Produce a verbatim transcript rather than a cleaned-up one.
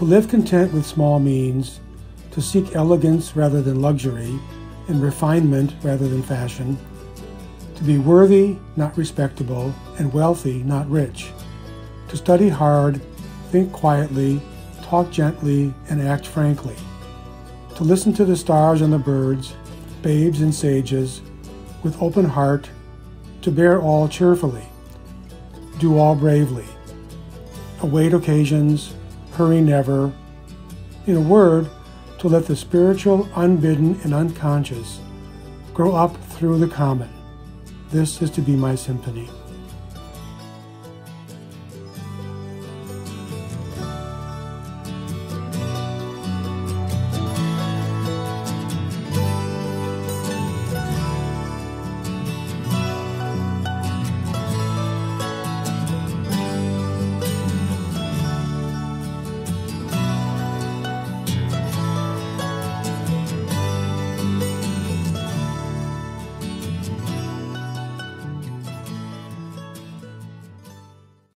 To live content with small means, to seek elegance rather than luxury, and refinement rather than fashion, to be worthy, not respectable, and wealthy, not rich, to study hard, think quietly, talk gently, and act frankly, to listen to the stars and the birds, babes and sages, with open heart, to bear all cheerfully, do all bravely, await occasions, hurry never, in a word, to let the spiritual, unbidden, and unconscious grow up through the common. This is to be my symphony.